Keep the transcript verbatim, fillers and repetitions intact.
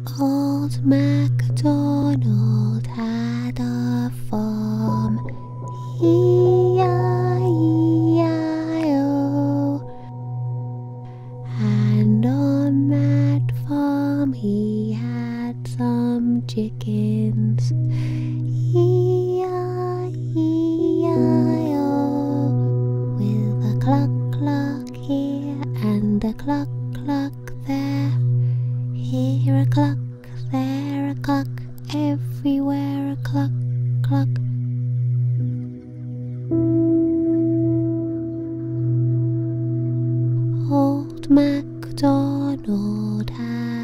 Old MacDonald had a farm, E I E I O. And on that farm he had some chickens, E I E I O. With a cluck cluck here and a cluck cluck there, here a cluck, there a cluck, everywhere a cluck cluck. Old MacDonald had